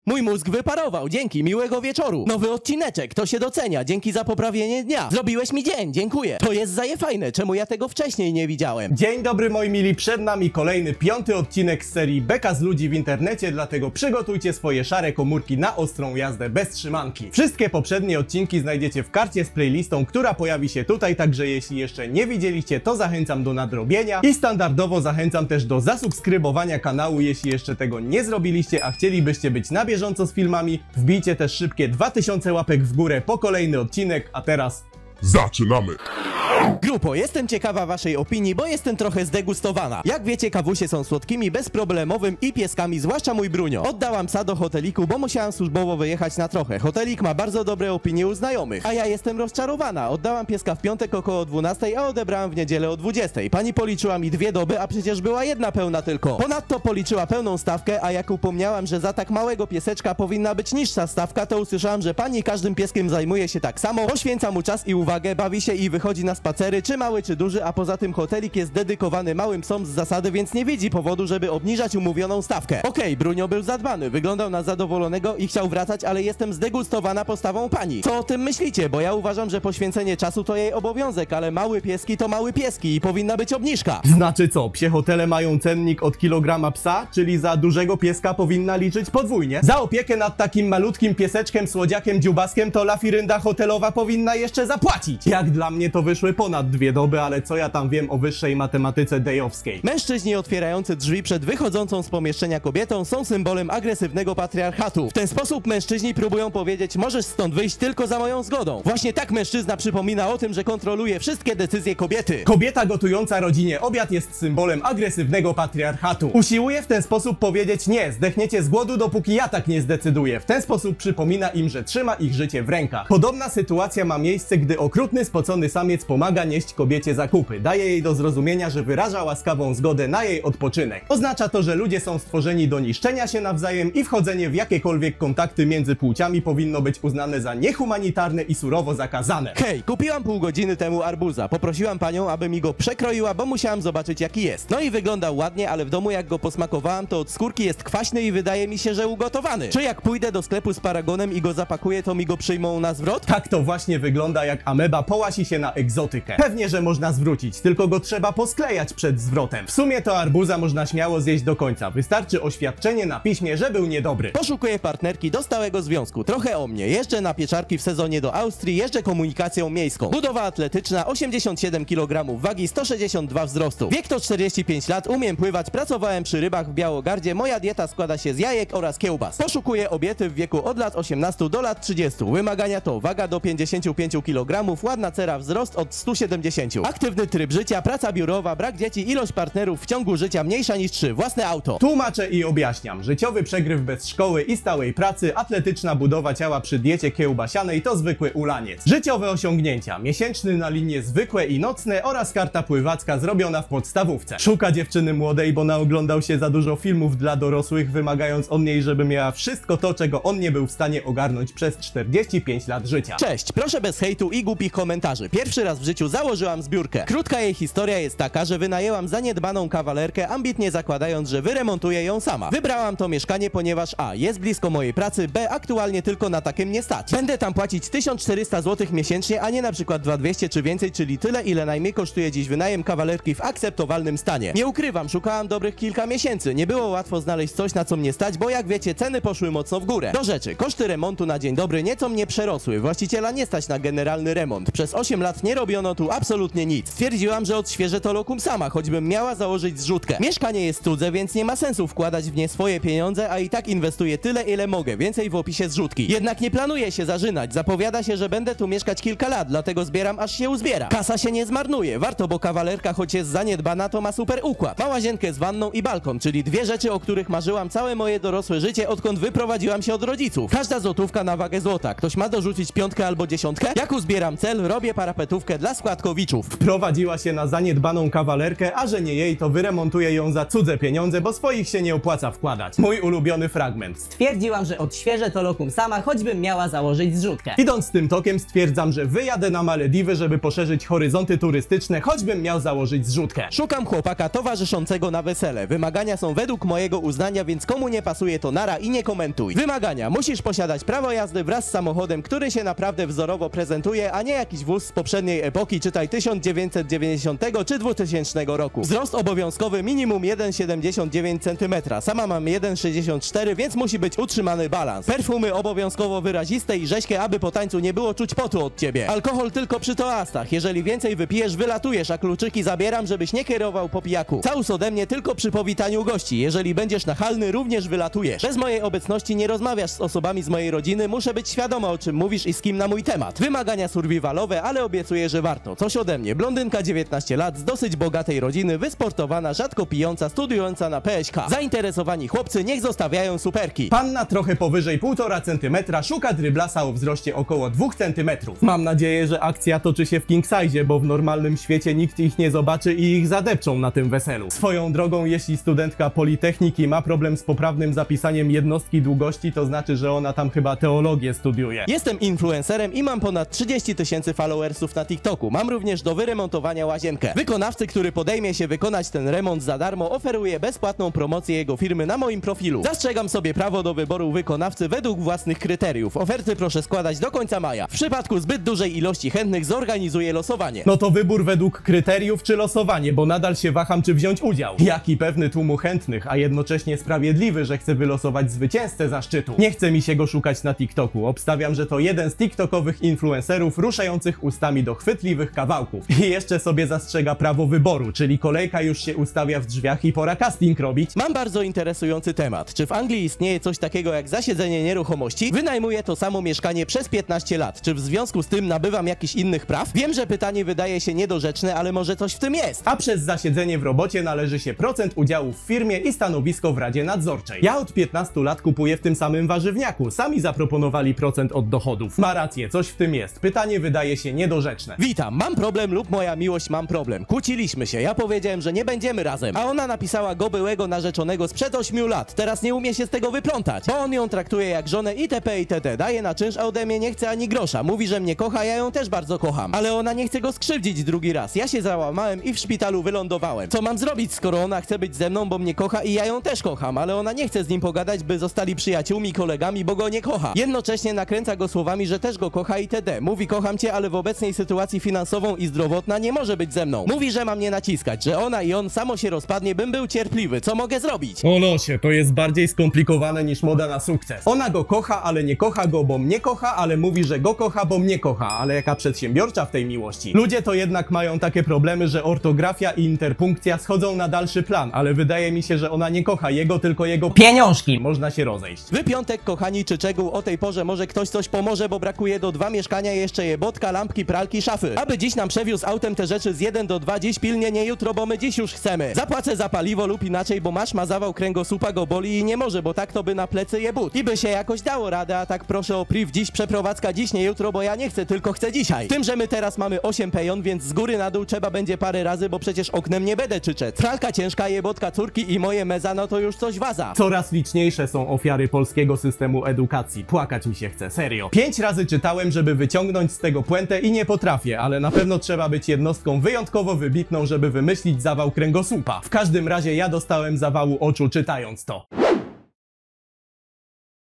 Mój mózg wyparował, dzięki, miłego wieczoru. Nowy odcineczek, to się docenia, dzięki za poprawienie dnia. Zrobiłeś mi dzień, dziękuję. To jest zajefajne, czemu ja tego wcześniej nie widziałem. Dzień dobry moi mili, przed nami kolejny 5. odcinek z serii Beka z ludzi w internecie, dlatego przygotujcie swoje szare komórki na ostrą jazdę bez trzymanki. Wszystkie poprzednie odcinki znajdziecie w karcie z playlistą, która pojawi się tutaj, także jeśli jeszcze nie widzieliście, to zachęcam do nadrobienia i standardowo zachęcam też do zasubskrybowania kanału, jeśli jeszcze tego nie zrobiliście, a chcielibyście być na bieżąco z filmami. Wbijcie też szybkie 2000 łapek w górę po kolejny odcinek, a teraz zaczynamy! Grupo, jestem ciekawa waszej opinii, bo jestem trochę zdegustowana. Jak wiecie, kawusie są słodkimi, bezproblemowym i pieskami, zwłaszcza mój Brunio. Oddałam psa do hoteliku, bo musiałam służbowo wyjechać na trochę. Hotelik ma bardzo dobre opinie u znajomych, a ja jestem rozczarowana. Oddałam pieska w piątek około 12, a odebrałam w niedzielę o 20. Pani policzyła mi 2 doby, a przecież była jedna pełna tylko. Ponadto policzyła pełną stawkę, a jak upomniałam, że za tak małego pieseczka powinna być niższa stawka, to usłyszałam, że pani każdym pieskiem zajmuje się tak samo, poświęca mu czas i uwagę, bawi się i wychodzi na spacery, czy mały, czy duży, a poza tym hotelik jest dedykowany małym psom z zasady, więc nie widzi powodu, żeby obniżać umówioną stawkę. Okej, Brunio był zadbany, wyglądał na zadowolonego i chciał wracać, ale jestem zdegustowana postawą pani. Co o tym myślicie? Bo ja uważam, że poświęcenie czasu to jej obowiązek, ale małe pieski to małe pieski i powinna być obniżka. znaczy co, psie hotele mają cennik od kilograma psa, czyli za dużego pieska powinna liczyć podwójnie. Za opiekę nad takim malutkim pieseczkiem, słodziakiem, dziubaskiem to lafirynda hotelowa powinna jeszcze zapłacić. Jak dla mnie to wyszły ponad 2 doby, ale co ja tam wiem o wyższej matematyce dejowskiej. Mężczyźni otwierający drzwi przed wychodzącą z pomieszczenia kobietą są symbolem agresywnego patriarchatu. W ten sposób mężczyźni próbują powiedzieć: możesz stąd wyjść tylko za moją zgodą. Właśnie tak mężczyzna przypomina o tym, że kontroluje wszystkie decyzje kobiety. Kobieta gotująca rodzinie obiad jest symbolem agresywnego patriarchatu. Usiłuje w ten sposób powiedzieć: nie, zdechniecie z głodu, dopóki ja tak nie zdecyduję. W ten sposób przypomina im, że trzyma ich życie w rękach. Podobna sytuacja ma miejsce, gdy okrutny, spocony samiec pomaga nieść kobiecie zakupy. Daje jej do zrozumienia, że wyraża łaskawą zgodę na jej odpoczynek. Oznacza to, że ludzie są stworzeni do niszczenia się nawzajem i wchodzenie w jakiekolwiek kontakty między płciami powinno być uznane za niehumanitarne i surowo zakazane. Hej, kupiłam pół godziny temu arbuza. Poprosiłam panią, aby mi go przekroiła, bo musiałam zobaczyć, jaki jest. No i wyglądał ładnie, ale w domu jak go posmakowałam, to od skórki jest kwaśny i wydaje mi się, że ugotowany. Czy jak pójdę do sklepu z paragonem i go zapakuję, to mi go przyjmą na zwrot? Tak to właśnie wygląda, jak ameba połasi się na egzotykę. Pewnie, że można zwrócić, tylko go trzeba posklejać przed zwrotem. W sumie to arbuza można śmiało zjeść do końca. Wystarczy oświadczenie na piśmie, że był niedobry. Poszukuję partnerki do stałego związku. Trochę o mnie. Jeżdżę na pieczarki w sezonie do Austrii, jeżdżę komunikacją miejską. Budowa atletyczna, 87 kg wagi, 162 wzrostu. Wiek to 45 lat, umiem pływać, pracowałem przy rybach w Białogardzie, moja dieta składa się z jajek oraz kiełbas. Poszukuję obiety w wieku od lat 18 do lat 30. Wymagania to waga do 55 kg, ładna cera, wzrost od 170. Aktywny tryb życia, praca biurowa, brak dzieci, ilość partnerów w ciągu życia mniejsza niż 3, własne auto. Tłumaczę i objaśniam. Życiowy przegryw bez szkoły i stałej pracy, atletyczna budowa ciała przy diecie kiełbasianej to zwykły ulaniec. Życiowe osiągnięcia, miesięczny na linie zwykłe i nocne oraz karta pływacka zrobiona w podstawówce. Szuka dziewczyny młodej, bo naoglądał się za dużo filmów dla dorosłych, wymagając od niej, żeby miała wszystko to, czego on nie był w stanie ogarnąć przez 45 lat życia. Cześć, proszę bez hejtu i głupich komentarzy. Pierwszy raz w życiu założyłam zbiórkę. Krótka jej historia jest taka, że wynajęłam zaniedbaną kawalerkę, ambitnie zakładając, że wyremontuję ją sama. Wybrałam to mieszkanie, ponieważ a. jest blisko mojej pracy, b. aktualnie tylko na takim nie stać. Będę tam płacić 1400 zł miesięcznie, a nie na przykład 2200 czy więcej, czyli tyle, ile najmniej kosztuje dziś wynajem kawalerki w akceptowalnym stanie. Nie ukrywam, szukałam dobrych kilka miesięcy. Nie było łatwo znaleźć coś, na co mnie stać, bo jak wiecie, ceny poszły mocno w górę. Do rzeczy, koszty remontu na dzień dobry nieco mnie przerosły. Właściciela nie stać na generalny remont. Przez 8 lat nie robiono tu absolutnie nic. Stwierdziłam, że odświeżę to lokum sama, choćbym miała założyć zrzutkę. Mieszkanie jest cudze, więc nie ma sensu wkładać w nie swoje pieniądze, a i tak inwestuję tyle, ile mogę. Więcej w opisie zrzutki. Jednak nie planuję się zażynać. Zapowiada się, że będę tu mieszkać kilka lat, dlatego zbieram, aż się uzbiera. Kasa się nie zmarnuje. Warto, bo kawalerka, choć jest zaniedbana, to ma super układ. Ma łazienkę z wanną i balkon, czyli 2 rzeczy, o których marzyłam całe moje dorosłe życie, odkąd wyprowadziłam się od rodziców. Każda złotówka na wagę złota. Ktoś ma dorzucić 5 albo 10? Jak uzbieram osiągam cel, robię parapetówkę dla składkowiczów. Wprowadziła się na zaniedbaną kawalerkę, a że nie jej, to wyremontuje ją za cudze pieniądze, bo swoich się nie opłaca wkładać. Mój ulubiony fragment. Stwierdziłam, że odświeżę to lokum sama, choćbym miała założyć zrzutkę. Idąc tym tokiem stwierdzam, że wyjadę na Malediwy, żeby poszerzyć horyzonty turystyczne, choćbym miał założyć zrzutkę. Szukam chłopaka towarzyszącego na wesele. Wymagania są według mojego uznania, więc komu nie pasuje to nara i nie komentuj. Wymagania. Musisz posiadać prawo jazdy wraz z samochodem, który się naprawdę wzorowo prezentuje, a nie jakiś wóz z poprzedniej epoki, czytaj 1990 czy 2000 roku. Wzrost obowiązkowy minimum 1,79 cm. Sama mam 1,64, więc musi być utrzymany balans. Perfumy obowiązkowo wyraziste i rzeźkie, aby po tańcu nie było czuć potu od ciebie. Alkohol tylko przy toastach. Jeżeli więcej wypijesz, wylatujesz, a kluczyki zabieram, żebyś nie kierował po pijaku. Całus ode mnie tylko przy powitaniu gości. Jeżeli będziesz nachalny, również wylatujesz. Bez mojej obecności nie rozmawiasz z osobami z mojej rodziny, muszę być świadoma, o czym mówisz i z kim na mój temat. Wymagania survivalowe, ale obiecuję, że warto. Coś ode mnie. Blondynka, 19 lat, z dosyć bogatej rodziny, wysportowana, rzadko pijąca, studiująca na PSK. Zainteresowani chłopcy niech zostawiają superki. Panna trochę powyżej 1,5 cm szuka dryblasa o wzroście około 2 cm. Mam nadzieję, że akcja toczy się w king size, bo w normalnym świecie nikt ich nie zobaczy i ich zadepczą na tym weselu. Swoją drogą, jeśli studentka Politechniki ma problem z poprawnym zapisaniem jednostki długości, to znaczy, że ona tam chyba teologię studiuje. Jestem influencerem i mam ponad 30 000 followersów na TikToku. Mam również do wyremontowania łazienkę. Wykonawcy, który podejmie się wykonać ten remont za darmo, oferuje bezpłatną promocję jego firmy na moim profilu. Zastrzegam sobie prawo do wyboru wykonawcy według własnych kryteriów. Oferty proszę składać do końca maja. W przypadku zbyt dużej ilości chętnych zorganizuję losowanie. No to wybór według kryteriów czy losowanie, bo nadal się waham, czy wziąć udział. Jaki pewny tłumu chętnych, a jednocześnie sprawiedliwy, że chcę wylosować zwycięzcę zaszczytu. Nie chce mi się go szukać na TikToku. Obstawiam, że to jeden z tiktokowych influencerów ruszających ustami do chwytliwych kawałków. I jeszcze sobie zastrzega prawo wyboru, czyli kolejka już się ustawia w drzwiach i pora casting robić. Mam bardzo interesujący temat. Czy w Anglii istnieje coś takiego jak zasiedzenie nieruchomości? Wynajmuję to samo mieszkanie przez 15 lat. Czy w związku z tym nabywam jakichś innych praw? Wiem, że pytanie wydaje się niedorzeczne, ale może coś w tym jest. A przez zasiedzenie w robocie należy się procent udziału w firmie i stanowisko w Radzie Nadzorczej. Ja od 15 lat kupuję w tym samym warzywniaku. Sami zaproponowali procent od dochodów. Ma rację, coś w tym jest. Pytanie wydaje się niedorzeczne. Witam, mam problem lub moja miłość mam problem. Kłóciliśmy się, ja powiedziałem, że nie będziemy razem, a ona napisała go byłego narzeczonego sprzed 8 lat. Teraz nie umie się z tego wyplątać, bo on ją traktuje jak żonę itp. itd. Daje na czynsz, a ode mnie nie chce ani grosza. Mówi, że mnie kocha, ja ją też bardzo kocham. Ale ona nie chce go skrzywdzić drugi raz. Ja się załamałem i w szpitalu wylądowałem. Co mam zrobić, skoro ona chce być ze mną, bo mnie kocha i ja ją też kocham, ale ona nie chce z nim pogadać, by zostali przyjaciółmi, kolegami, bo go nie kocha. Jednocześnie nakręca go słowami, że też go kocha itd. Mówi kocham cię, ale w obecnej sytuacji finansową i zdrowotna nie może być ze mną. Mówi, że ma mnie naciskać, że ona i on samo się rozpadnie, bym był cierpliwy. Co mogę zrobić? O losie, to jest bardziej skomplikowane niż moda na sukces. Ona go kocha, ale nie kocha go, bo mnie kocha, ale mówi, że go kocha, bo mnie kocha. Ale jaka przedsiębiorcza w tej miłości. Ludzie to jednak mają takie problemy, że ortografia i interpunkcja schodzą na dalszy plan, ale wydaje mi się, że ona nie kocha jego, tylko jego Pieniążki! Można się rozejść. W piątek, kochani, czy czegoł o tej porze może ktoś coś pomoże, bo brakuje do 2 mieszkania jeszcze jebotka, lampki, pralki, szafy. Aby dziś nam przewiózł autem te rzeczy z 1 do 2, dziś pilnie, nie jutro, bo my dziś już chcemy. Zapłacę za paliwo lub inaczej, bo masz ma zawał kręgosłupa, go boli i nie może, bo tak to by na plecy je but. I by się jakoś dało radę, a tak proszę o priv dziś, przeprowadzka dziś, nie jutro, bo ja nie chcę, tylko chcę dzisiaj. Tym, że my teraz mamy 8 pejon, więc z góry na dół trzeba będzie parę razy, bo przecież oknem nie będę czyczeć. Pralka ciężka, jebotka córki i moje meza, no to już coś waza. Coraz liczniejsze są ofiary polskiego systemu edukacji. Płakać mi się chce, serio. 5 razy czytałem, żeby wyciągnąć z tego puentę i nie potrafię, ale na pewno trzeba być jednostką wyjątkowo wybitną, żeby wymyślić zawał kręgosłupa. W każdym razie ja dostałem zawału oczu czytając to.